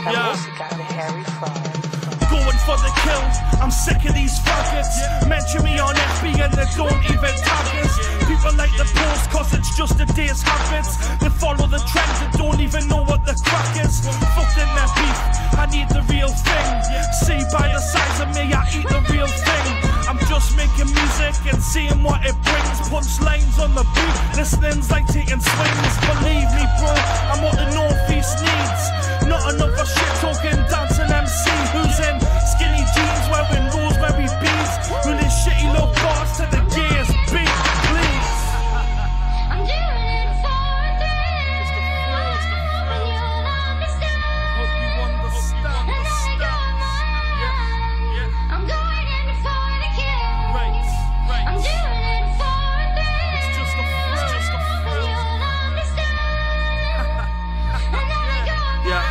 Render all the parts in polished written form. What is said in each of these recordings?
Going for the kill, I'm sick of these faggots. Mention me on FB and they don't even tag us. People like the post cause it's just a day's habits. They follow the trends and don't even know what the crack is. Fucked in their beef, I need the real thing. See by the size of me, I eat the real thing. I'm just making music and seeing what it brings. Punchlines on the beat, listening's like taking swings. Believe me bro, I'm what the Northeast needs. Not another shit talking dancing MC who's in skinny jeans wearing rosemary beads. With his shitty little bars to the gears beat, please. I'm doing it for this, and you'll understand. Hope you understand. And I got mine. I'm going in for the kill. Right. I'm doing it for this, It's just a and you'll understand. And I got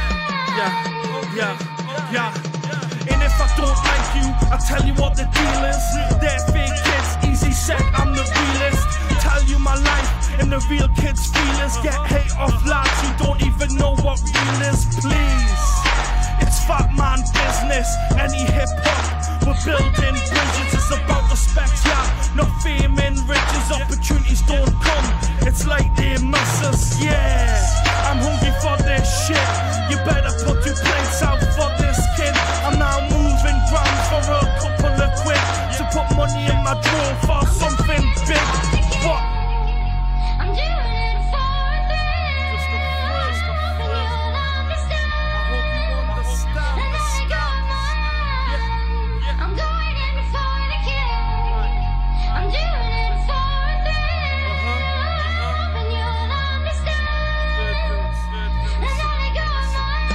Yeah. And if I don't like you, I tell you what the deal is. They're fake kids, easy set, I'm the realist. Tell you my life and the real kids' feelings. Get hate off lads who don't even know what real is, please. It's fat man business, any hip hop. We're building bridges, it's about respect, yeah. Not fame and riches, opportunities don't come. It's like they miss us, yeah. I'm hungry for this shit. You better put 2 plates out for this kid. I'm now moving ground for a couple of quid to put money in my drawer for something big. What? I'm doing it for this, and you'll understand. And I got mine. I'm going in for the kill. I'm doing it for this, and you'll understand. And I got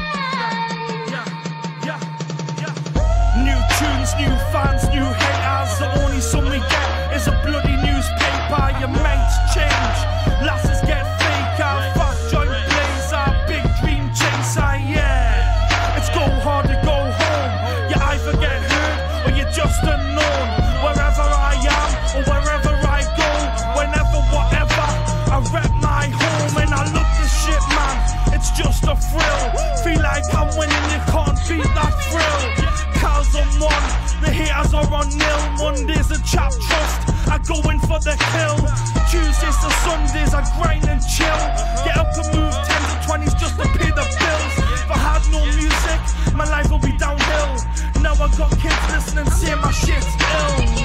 mine. New tunes, new fans, new haters. The only sum we get is a bloody newspaper. Your mates change, lasses get faker. Fat joint blazer, big dream chaser, yeah. It's go hard to go home. You either get heard or you're just unknown. Wherever I am or wherever I go, whenever, whatever, I rep my home and I look the shit, man. It's just a thrill. Feel like I'm winning, you can't beat that thrill. Cows on 1, the haters are on 0. Mondays a chap trust, I go in for the kill. Tuesdays to Sundays I grind and chill. Get up and move 10s and 20s just to pay the bills. If I had no music, my life would be downhill. Now I got kids listening, saying my shit's ill.